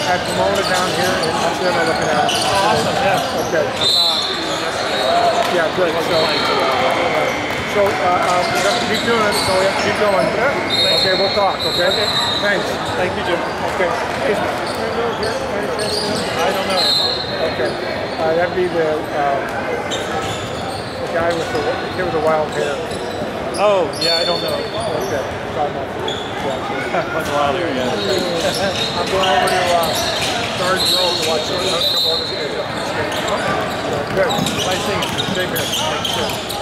at Pomona down here in Upton. I'm looking at it. Awesome, yeah. Okay. Yeah, good. So keep doing it. So we have to keep going. Yeah. Okay, we'll talk. Okay. Thanks. Thank you, Jim. Okay. Is Randall here? I don't know. Okay. That'd be the guy with the kid with the wild hair. Oh, yeah, I don't know. Okay. What's wild hair, yeah. I'm going over to Third Row to watch a couple of this game. Good. Nice seeing you. Take care.